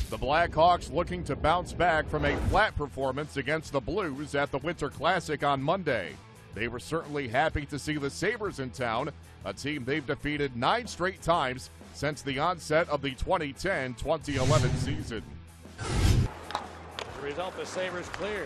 The Blackhawks looking to bounce back from a flat performance against the Blues at the Winter Classic on Monday. They were certainly happy to see the Sabres in town, a team they've defeated 9 straight times since the onset of the 2010-2011 season. The result, the Sabres clear.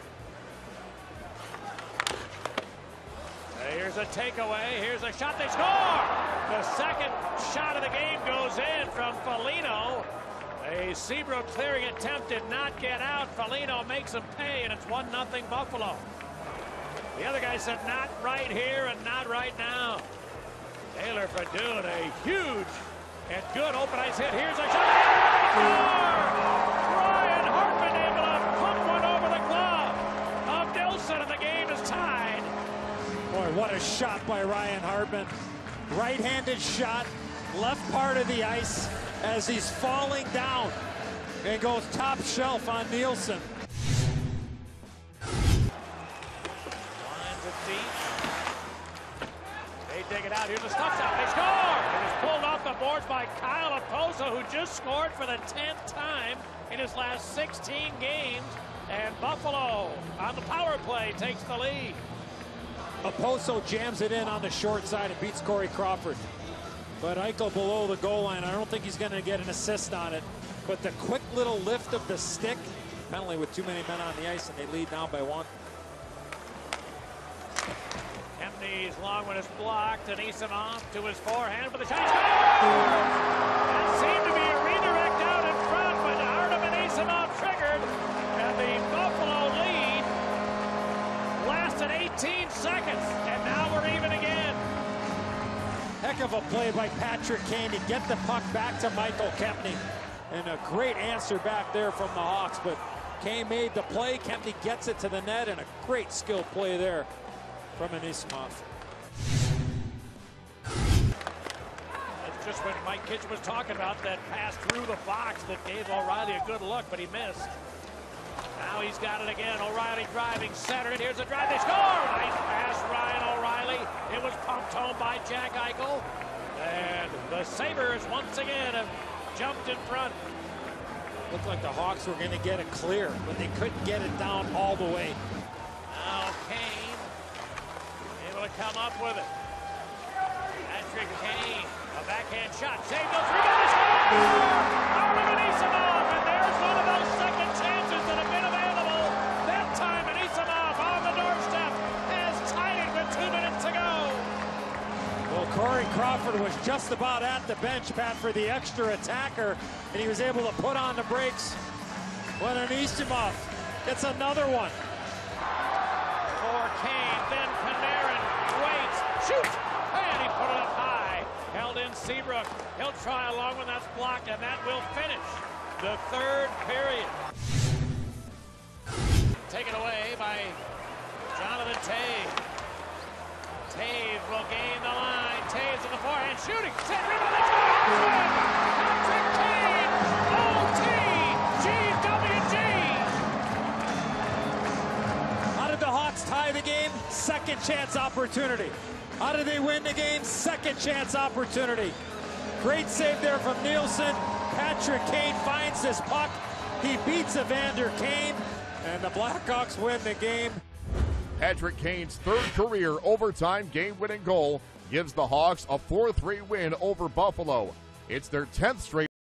Here's a takeaway. Here's a shot. They score! The second shot of the game goes in from Foligno. A Seabrook clearing attempt did not get out. Foligno makes him pay, and it's 1-0 Buffalo. The other guy said, not right here and not right now. Taylor Fedun, a huge and good open ice hit. Here's a shot. Ryan Hartman able to pump one over the glove of Nilsson, and the game is tied. Boy, what a shot by Ryan Hartman. Right-handed shot, left part of the ice as he's falling down and goes top shelf on Nilsson. Lines it deep. They dig it out. Here's a stop shot. They score! It was pulled off the boards by Kyle Okposo, who just scored for the 10th time in his last 16 games. And Buffalo, on the power play, takes the lead. Okposo jams it in on the short side and beats Corey Crawford. But Eichel below the goal line, I don't think he's going to get an assist on it. But the quick little lift of the stick, penalty with too many men on the ice, and they lead now by 1. Kempny's long one is blocked, and Easonoff to his forehand for the shot. That seemed to be a redirect out in front, but Artem and Easonoff triggered, and the Buffalo lead lasted 18 seconds, and now we're even again. Heck of a play by Patrick Kane to get the puck back to Michael Kempny. And a great answer back there from the Hawks, but Kane made the play. Kempny gets it to the net, and a great skill play there from Anisimov. That's just what Mike Kitchen was talking about, that pass through the box that gave O'Reilly a good look, but he missed. Now he's got it again. O'Reilly driving, centered it. Here's a drive. They score! Nice pass, Ryan O'Reilly. It was pumped home by Jack Eichel. And the Sabres once again have jumped in front. Looked like the Hawks were going to get it clear, but they couldn't get it down all the way. Now Kane able to come up with it. Patrick Kane, a backhand shot. Saved those rebounds. Artem Anisimov, and there's one of those second chances that have been available. That time Anisimov on the doorstep has tied it with 2 minutes to go. Well, Corey Crawford was just about at the bench, Pat, for the extra attacker, and he was able to put on the brakes when Anisimov gets another one. For Kane, then Panarin waits, shoots, and he put it up high. Held in Seabrook. He'll try a long one that's blocked, and that will finish the third period. Taken away by Jonathan Toews. Toews will gain the line. Toews in the forehand, shooting. Set, rebound, that's good! Patrick Kane, OT, GWG. How did the Hawks tie the game? Second chance opportunity. How did they win the game? Second chance opportunity. Great save there from Nilsson. Patrick Kane finds his puck. He beats Evander Kane, and the Blackhawks win the game. Patrick Kane's 3rd career overtime game-winning goal gives the Hawks a 4-3 win over Buffalo. It's their 10th straight